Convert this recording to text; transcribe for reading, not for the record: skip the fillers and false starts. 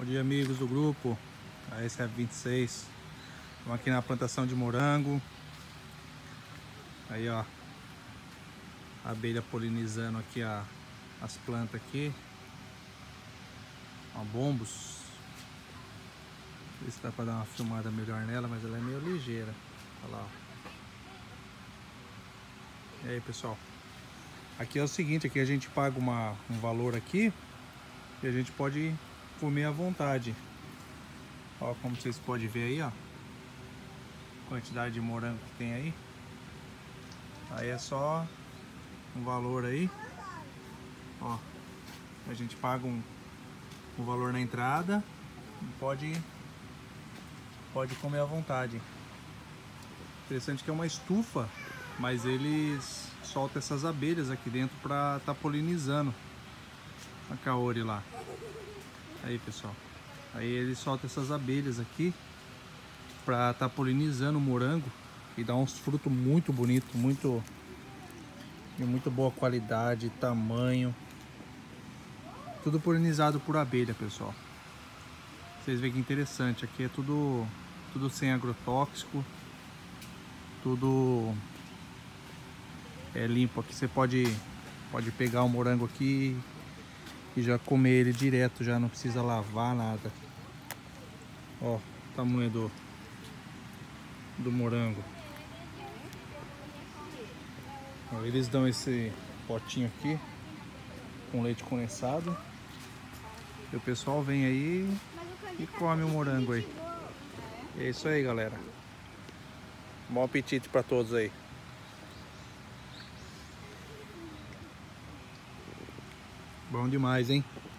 Bom dia, amigos do grupo. Esse é 26. Estamos aqui na plantação de morango. Aí, ó, a abelha polinizando aqui as plantas aqui. Ó, bombos. Não sei se dá para dar uma filmada melhor nela, mas ela é meio ligeira. Olha lá, ó. E aí, pessoal? Aqui é o seguinte, aqui a gente paga um valor aqui e a gente pode comer à vontade. Ó, como vocês podem ver aí, ó, quantidade de morango que tem aí. Aí é só um valor aí, ó, a gente paga um valor na entrada e pode comer à vontade. Interessante que é uma estufa, mas eles soltam essas abelhas aqui dentro para tá polinizando a Kaori lá. Aí, pessoal, aí eles soltam essas abelhas aqui para tá polinizando o morango e dá uns frutos muito bonitos, de muito boa qualidade, tamanho, tudo polinizado por abelha, pessoal. Vocês veem que interessante, aqui é tudo sem agrotóxico, tudo é limpo. Aqui você pode pegar o morango aqui e já comer ele direto, já não precisa lavar nada. Ó, o tamanho do morango. Ó, eles dão esse potinho aqui com leite condensado e o pessoal vem aí e come o morango aí. É isso aí, galera. Bom apetite para todos aí. Bom demais, hein?